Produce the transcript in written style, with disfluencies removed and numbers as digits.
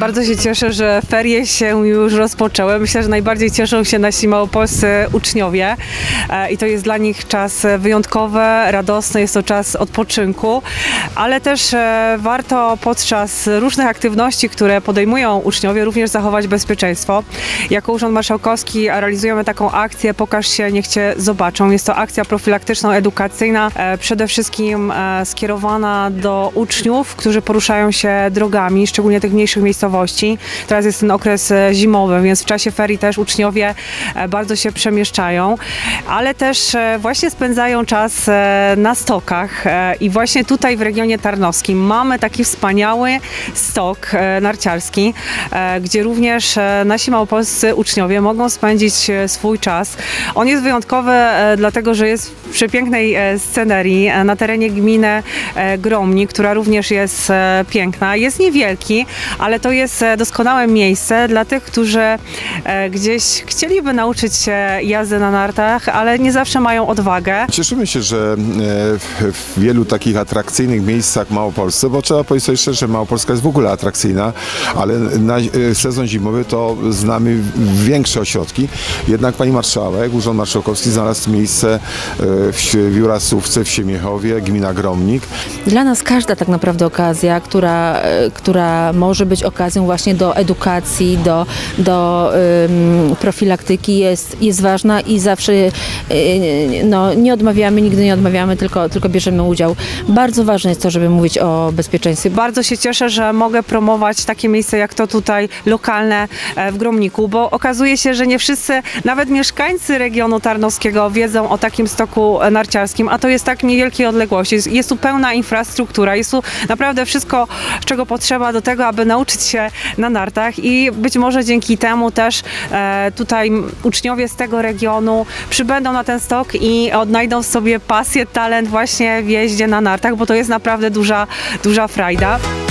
Bardzo się cieszę, że ferie się już rozpoczęły. Myślę, że najbardziej cieszą się nasi małopolscy uczniowie i to jest dla nich czas wyjątkowy, radosny, jest to czas odpoczynku, ale też warto podczas różnych aktywności, które podejmują uczniowie, również zachować bezpieczeństwo. Jako Urząd Marszałkowski realizujemy taką akcję Pokaż się, niech Cię zobaczą. Jest to akcja profilaktyczno-edukacyjna, przede wszystkim skierowana do uczniów, którzy poruszają się drogami, szczególnie tych mniejszych miejscowości. Teraz jest ten okres zimowy, więc w czasie ferii też uczniowie bardzo się przemieszczają, ale też właśnie spędzają czas na stokach i właśnie tutaj w regionie tarnowskim mamy taki wspaniały stok narciarski, gdzie również nasi małopolscy uczniowie mogą spędzić swój czas. On jest wyjątkowy dlatego, że jest w przepięknej scenerii na terenie gminy Gromnik, która również jest piękna. Jest niewielki, ale to jest doskonałe miejsce dla tych, którzy gdzieś chcieliby nauczyć się jazdy na nartach, ale nie zawsze mają odwagę. Cieszymy się, że w wielu takich atrakcyjnych miejscach w Małopolsce, bo trzeba powiedzieć sobie szczerze, że Małopolska jest w ogóle atrakcyjna, ale na sezon zimowy to znamy większe ośrodki. Jednak pani marszałek, Urząd Marszałkowski znalazł miejsce w Jurasówce, w Siemiechowie, gmina Gromnik. Dla nas każda tak naprawdę okazja, która może być okazją właśnie do edukacji, do profilaktyki jest ważna i zawsze nie odmawiamy, nigdy nie odmawiamy, tylko bierzemy udział. Bardzo ważne jest to, żeby mówić o bezpieczeństwie. Bardzo się cieszę, że mogę promować takie miejsce jak to tutaj lokalne w Gromniku, bo okazuje się, że nie wszyscy, nawet mieszkańcy regionu tarnowskiego wiedzą o takim stoku narciarskim, a to jest tak niewielkiej odległości. Jest tu pełna infrastruktura, jest tu naprawdę wszystko, czego potrzeba do tego, aby nauczyć się na nartach i być może dzięki temu też tutaj uczniowie z tego regionu przybędą na ten stok i odnajdą w sobie pasję, talent właśnie w jeździe na nartach, bo to jest naprawdę duża frajda.